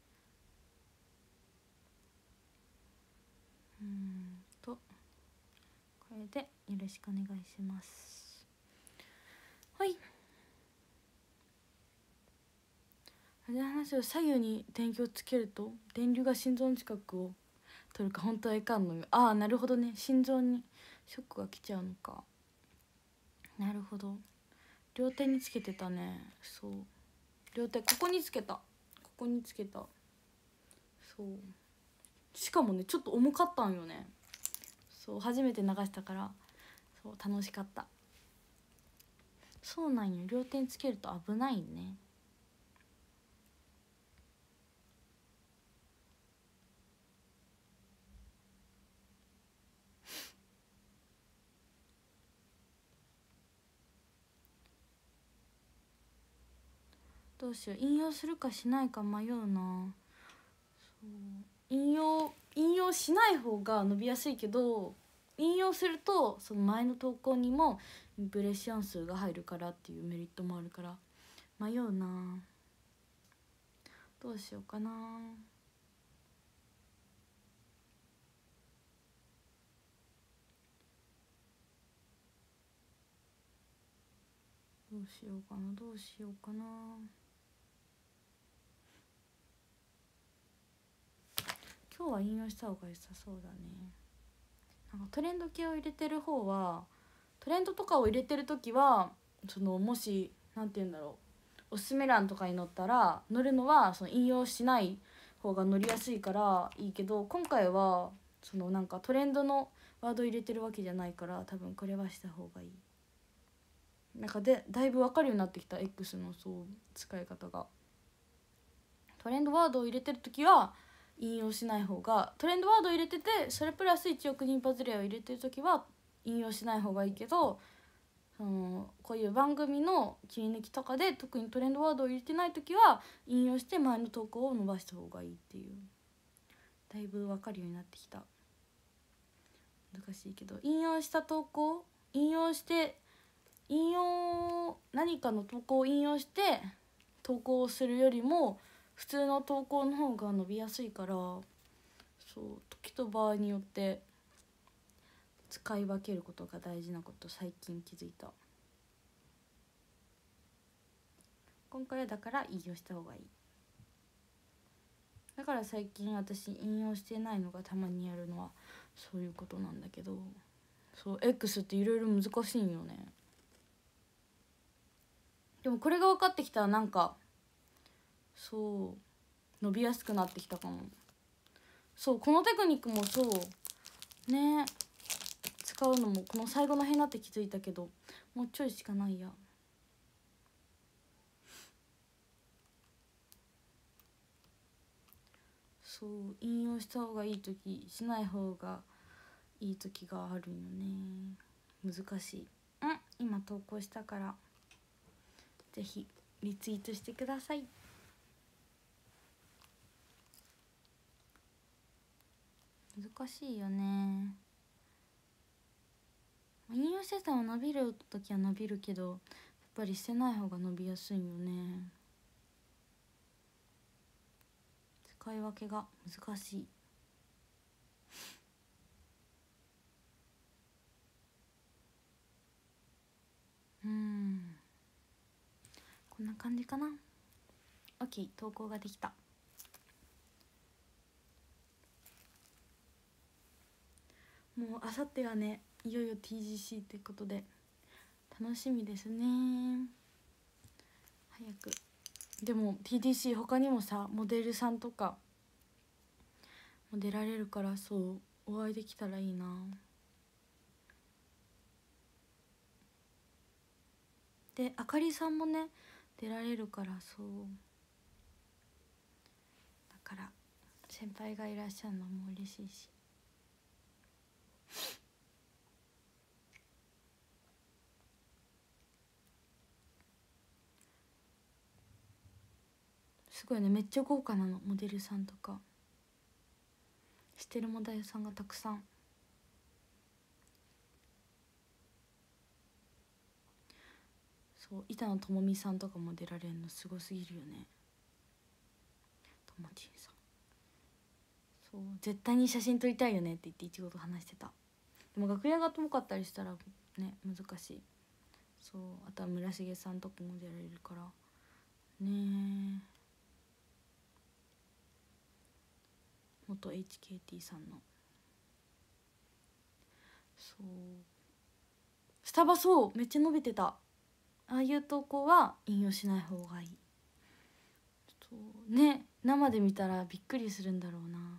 これでよろしくお願いします。はい。あれ話を左右に電気をつけると電流が心臓の近くを取るか本当はいかんのよ。ああなるほどね、心臓にショックが来ちゃうのか。なるほど。両手につけてたね。そう、両手ここにつけた、ここにつけた。そう、しかもねちょっと重かったんよね。そう初めて流したから、そう楽しかった。そうなんよ、両手につけると危ないね。どうしよう、引用するかしないか迷うな。そう引用しない方が伸びやすいけど、引用するとその前の投稿にもインプレッション数が入るからっていうメリットもあるから迷うな。どうしようかな。どうしようかな、どうしようかな。今日は引用した方が良さそうだね。なんかトレンド系を入れてる方は、トレンドとかを入れてる時はそのもしなんて言うんだろう、おすすめ欄とかに載ったら載るのはその引用しない方が載りやすいからいいけど、今回はそのなんかトレンドのワード入れてるわけじゃないから、多分これはした方がいい。なんかだいぶ分かるようになってきた X のそう使い方が。トレンドワードを入れてる時は引用しない方が、トレンドワードを入れててそれプラス1億人バズレアを入れてる時は引用しない方がいいけど、こういう番組の切り抜きとかで特にトレンドワードを入れてない時は引用して前の投稿を伸ばした方がいいっていう、だいぶ分かるようになってきた。難しいけど、引用した投稿、何かの投稿を引用して投稿をするよりも普通の投稿の方が伸びやすいから、そう時と場合によって使い分けることが大事なこと最近気づいた。今回はだから引用した方がいい。だから最近私引用してないのがたまにやるのはそういうことなんだけど、そう X っていろいろ難しいんよね。でもこれが分かってきたらなんかそう伸びやすくなってきたかも。そうこのテクニックもそうね、使うのもこの最後の辺になって気づいたけど、もうちょいしかないや。そう引用した方がいい時、しない方がいい時があるよね。難しい。今投稿したからぜひリツイートしてください。難しいよね。引用してたら伸びる時は伸びるけど、やっぱりしてない方が伸びやすいよね。使い分けが難しい。こんな感じかな。 OK、 投稿ができた。もうあさってがねいよいよ TGC ってことで楽しみですね。早く。でも TDC 他にもさモデルさんとかも出られるから、そうお会いできたらいいな。であかりさんもね出られるから、そうだから先輩がいらっしゃるのも嬉しいし。すごいね、めっちゃ豪華なの、モデルさんとか知ってるモデルさんがたくさん。そう板野友美さんとかも出られるのすごすぎるよね。ともちんさん、そう絶対に写真撮りたいよねって言っていちごと話してた。でも楽屋が遠かったりしたらね難しい。そうあとは村重さんとかも出られるからね。もう元 HKT さんの。そうスタバそうめっちゃ伸びてた。ああいう投稿は引用しない方がいい。そうね、生で見たらびっくりするんだろうな。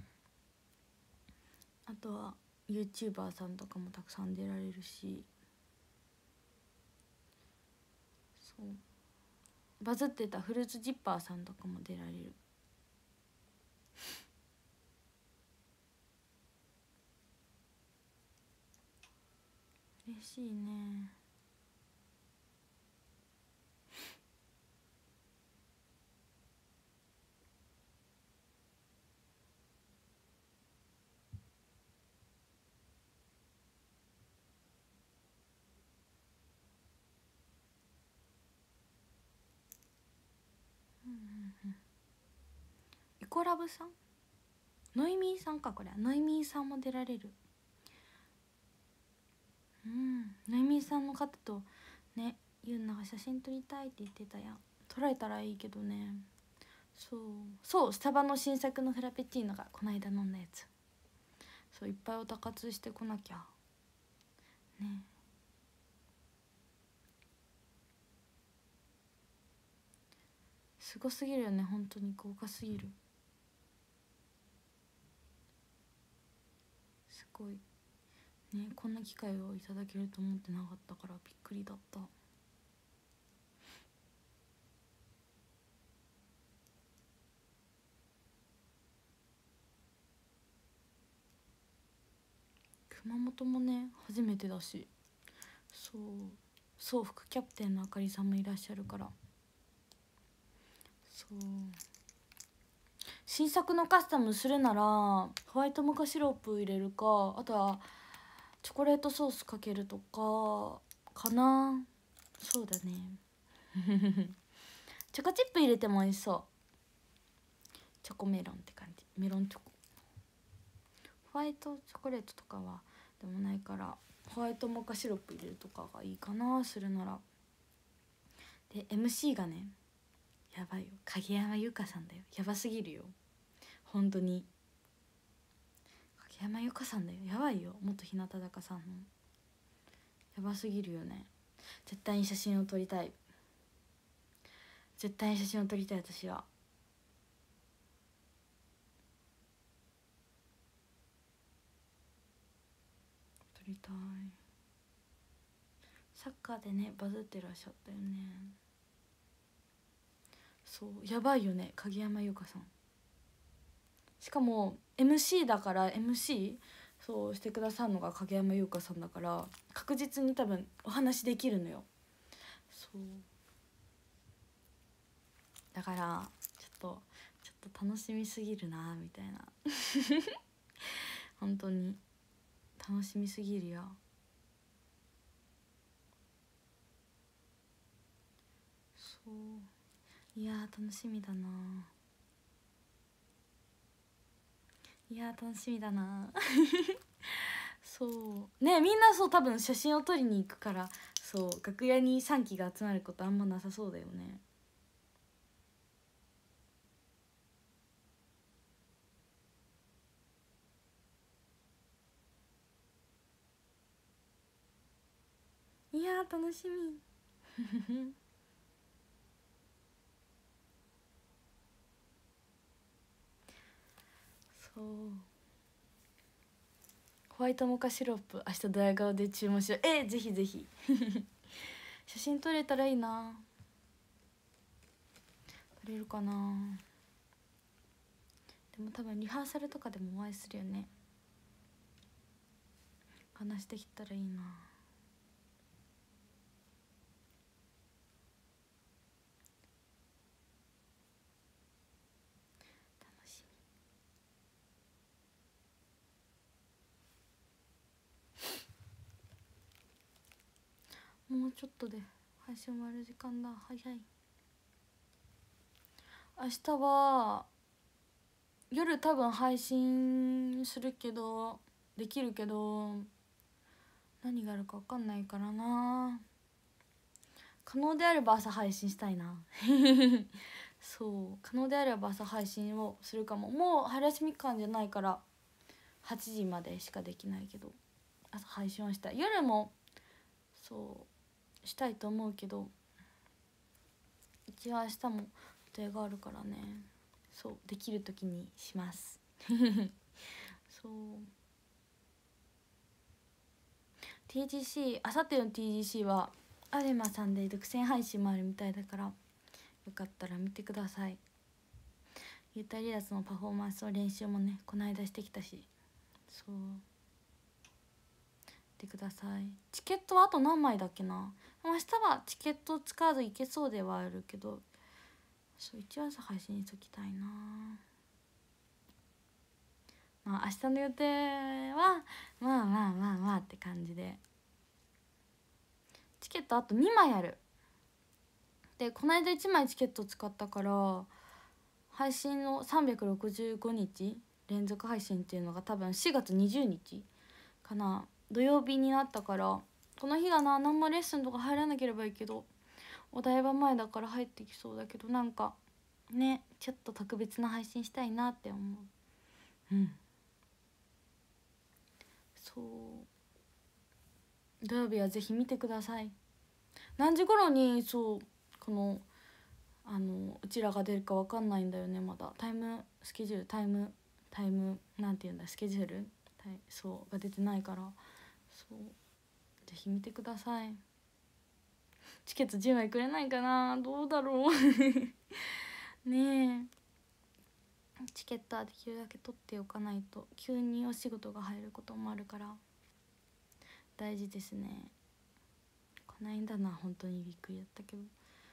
あとは YouTuber さんとかもたくさん出られるし、そうバズってたフルーツジッパーさんとかも出られる。嬉しいね。イコラブさん、ノイミーさんか、これノイミーさんも出られる。ノイミーさんの方とね、ユンナが写真撮りたいって言ってたやん。撮られたらいいけどね。そうスタバの新作のフラペチーノがこの間飲んだやつ。そういっぱいおたかつしてこなきゃね。すごすぎるよね、本当に豪華すぎる。すごいね、こんな機会をいただけると思ってなかったからびっくりだった。熊本もね初めてだし、そう副キャプテンのあかりさんもいらっしゃるから。そう新作のカスタムするならホワイトモカシロップ入れるか、あとはチョコレートソースかけるとかかな。そうだねチョコチップ入れても美味しそう。チョコメロンって感じ、メロンチョコ。ホワイトチョコレートとかはでもないからホワイトモカシロップ入れるとかがいいかな、するなら。で MC がねやばいよ、影山優佳さんだよ。やばすぎるよ本当に。影山優佳さんだよ、やばいよ。元日向坂さんのやばすぎるよね。絶対に写真を撮りたい、絶対に写真を撮りたい私は。撮りたい。サッカーでねバズってらっしゃったよね。そうやばいよね、影山優佳さん。しかも MC だから MC そうしてくださるのが影山優佳さんだから確実に多分お話できるのよ。そうだからちょっと楽しみすぎるなみたいな本当に楽しみすぎるよ。そういや楽しみだな、いや楽しみだなそうね、みんなそう多分写真を撮りに行くから、そう楽屋に3期が集まることあんまなさそうだよね。いや楽しみそうホワイトモカシロップ明日ドヤ顔で注文しよう。ぜひぜひ写真撮れたらいいな。撮れるかな。でも多分リハーサルとかでもお会いするよね。話できたらいいな。楽しみ。もうちょっとで配信終わる時間だ、早い。明日は夜多分配信するけどできるけど何があるか分かんないからな。可能であれば朝配信したいなそう可能であれば朝配信をするかも。もう春休み期間じゃないから8時までしかできないけど、朝配信をしたい。夜もそうしたいと思うけど、一応明日も予定があるからね。そうできる時にしますそう TGC、 あさっての TGC はアベマさんで独占配信もあるみたいだから、よかったら見てください。ユータリアスのパフォーマンスの練習もねこの間してきたし、そう見てください。チケットはあと何枚だっけな。明日はチケット使わず行けそうではあるけど、そう一応朝配信しときたいな。まあ明日の予定はまあまあまあまあって感じで、チケットあと2枚ある。でこの間1枚チケット使ったから、配信の365日連続配信っていうのが多分4月20日かな、土曜日になったから、この日がな何もレッスンとか入らなければいいけど、お台場前だから入ってきそうだけど、なんかねちょっと特別な配信したいなって思う。そう土曜日はぜひ見てください。何時頃にこのうちらが出るか分かんないんだよね。まだタイムスケジュールタイムなんていうんだ、スケジュールが出てないから、ぜひ見てください。チケット10枚くれないかな、どうだろうねえ、チケットはできるだけ取っておかないと急にお仕事が入ることもあるから大事ですね。こないだな本当にびっくりだったけど、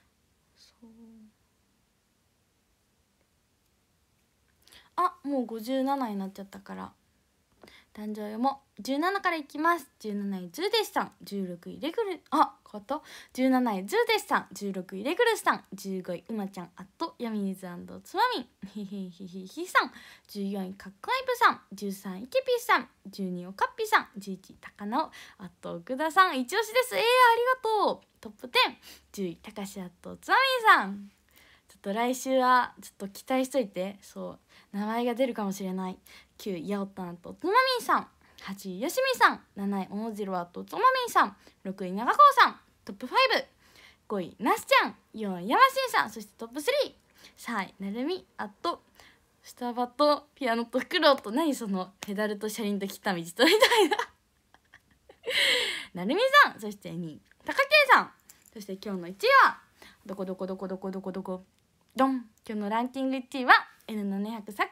もう57になっちゃったから、誕生日も17からいきます。17位ズーデシさん、16位レグル変わった。17位ズーデシさん、16位レグルスさん、15位うまちゃんヤミーズ&つまみんひひひひひさん、14位かっこいぶさん、13位ケピーさん、12位おかっぴさん、11位高野奥田さん、一押しです。ありがとう。トップ10、10位たかしつまみんさん。ちょっと来週はちょっと期待しといて、名前が出るかもしれない。9位やおたんとつまみんさん、8位よしみさん、7位おもじろとつまみんさん、6位長こうさん、トップ5、5位なすちゃん、4位やましんさん、そしてトップ3、3位なるみスタバとピアノとフクロウと、何そのペダルと車輪と来た道とみたいななるみさん、そして2位たかけいさん、そして今日の1位はどこドン。今日のランキング1位は N700 さくらさんです。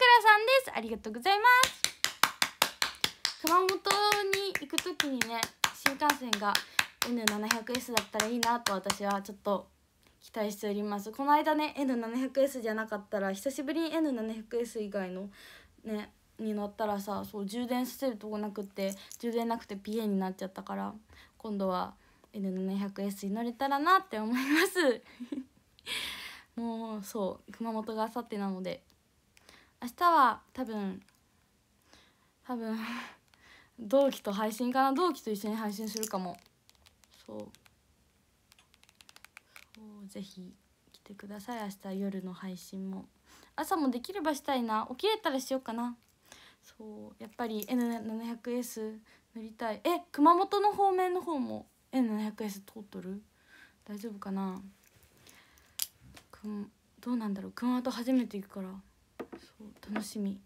ありがとうございます。熊本に行く時にね、新幹線が N700S だったらいいなと私はちょっと期待しております。この間ね N700S じゃなかったら、久しぶりに N700S 以外のねに乗ったらさ、充電させるとこなくて、充電なくてピエになっちゃったから、今度は N700S に乗れたらなって思いますもう熊本があさってなので、明日は多分同期と配信かな。同期と一緒に配信するかも。ぜひ来てください。明日夜の配信も朝もできればしたいな。起きれたらしようかな。やっぱり N700S 乗りたい。熊本の方面の方も N700S 通っとる？大丈夫かな。どうなんだろう。熊本初めて行くから楽しみ。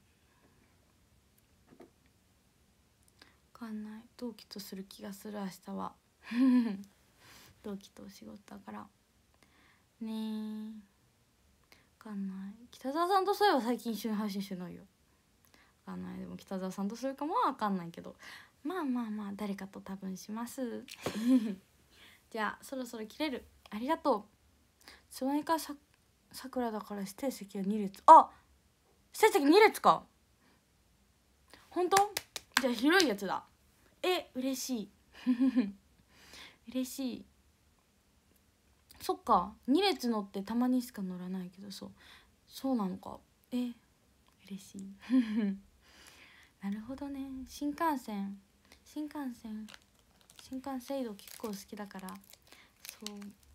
分かんない。同期とする気がする明日は同期とお仕事だからね。分かんない。北澤さんとそういえば最近一緒に配信してないよ。分かんない。でも北澤さんとするかもは分かんないけど、まあ誰かと多分しますじゃあそろそろ切れる。ありがとう。つわいかさくらだから指定席は2列。指定席2列か。本当？じゃあ広いやつだ。嬉しい嬉しい。そっか、2列乗ってたまにしか乗らないけど、そうなのか。嬉しいなるほどね。新幹線移動結構好きだから、